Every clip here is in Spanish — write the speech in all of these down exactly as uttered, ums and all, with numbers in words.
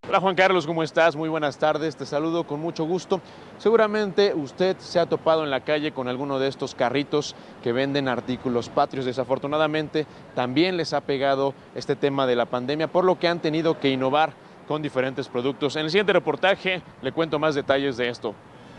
Hola Juan Carlos, ¿cómo estás? Muy buenas tardes, te saludo con mucho gusto. Seguramente usted se ha topado en la calle con alguno de estos carritos que venden artículos patrios. Desafortunadamente también les ha pegado este tema de la pandemia, por lo que han tenido que innovar con diferentes productos. En el siguiente reportaje le cuento más detalles de esto.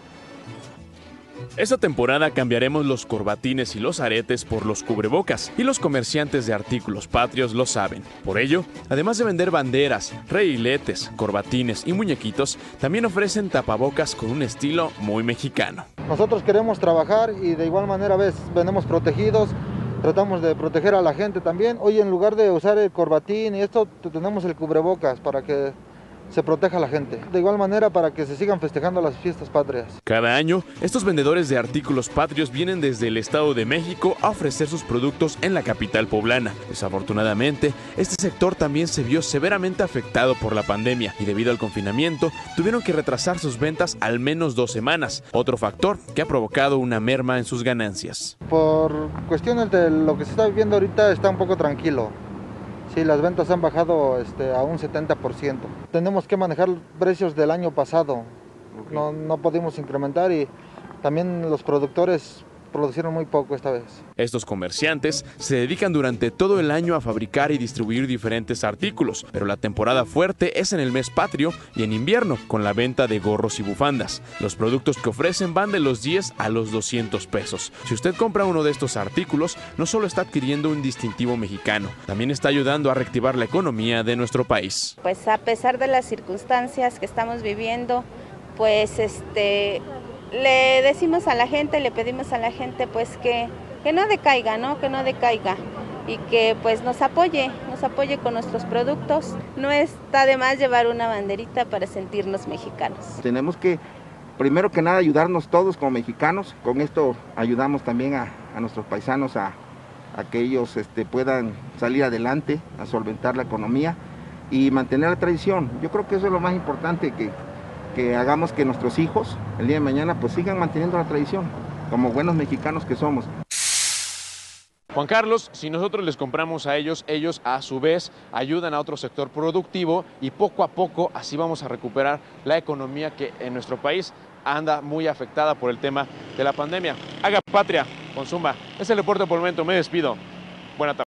Esta temporada cambiaremos los corbatines y los aretes por los cubrebocas, y los comerciantes de artículos patrios lo saben. Por ello, además de vender banderas, reiletes, corbatines y muñequitos, también ofrecen tapabocas con un estilo muy mexicano. Nosotros queremos trabajar y de igual manera ves, venimos protegidos, tratamos de proteger a la gente también. Hoy en lugar de usar el corbatín y esto, tenemos el cubrebocas para que se proteja a la gente. De igual manera para que se sigan festejando las fiestas patrias. Cada año, estos vendedores de artículos patrios vienen desde el Estado de México a ofrecer sus productos en la capital poblana. Desafortunadamente, este sector también se vio severamente afectado por la pandemia y debido al confinamiento, tuvieron que retrasar sus ventas al menos dos semanas. Otro factor que ha provocado una merma en sus ganancias. Por cuestiones de lo que se está viviendo ahorita, está un poco tranquilo. Sí, las ventas han bajado este, a un setenta por ciento. Tenemos que manejar precios del año pasado. Okay. No, no pudimos incrementar y también los productores producieron muy poco esta vez. Estos comerciantes se dedican durante todo el año a fabricar y distribuir diferentes artículos, pero la temporada fuerte es en el mes patrio y en invierno, con la venta de gorros y bufandas. Los productos que ofrecen van de los diez a los doscientos pesos. Si usted compra uno de estos artículos, no solo está adquiriendo un distintivo mexicano, también está ayudando a reactivar la economía de nuestro país. Pues a pesar de las circunstancias que estamos viviendo, pues este... le decimos a la gente, le pedimos a la gente pues que, que no decaiga, ¿no? Que no decaiga y que pues nos apoye, nos apoye con nuestros productos. No está de más llevar una banderita para sentirnos mexicanos. Tenemos que, primero que nada, ayudarnos todos como mexicanos. Con esto ayudamos también a, a nuestros paisanos a, a que ellos este, puedan salir adelante, a solventar la economía y mantener la tradición. Yo creo que eso es lo más importante, que que hagamos que nuestros hijos el día de mañana pues sigan manteniendo la tradición, como buenos mexicanos que somos. Juan Carlos, si nosotros les compramos a ellos, ellos a su vez ayudan a otro sector productivo y poco a poco así vamos a recuperar la economía que en nuestro país anda muy afectada por el tema de la pandemia. Haga patria, consuma. Es el reporte por el momento, me despido. Buena tarde.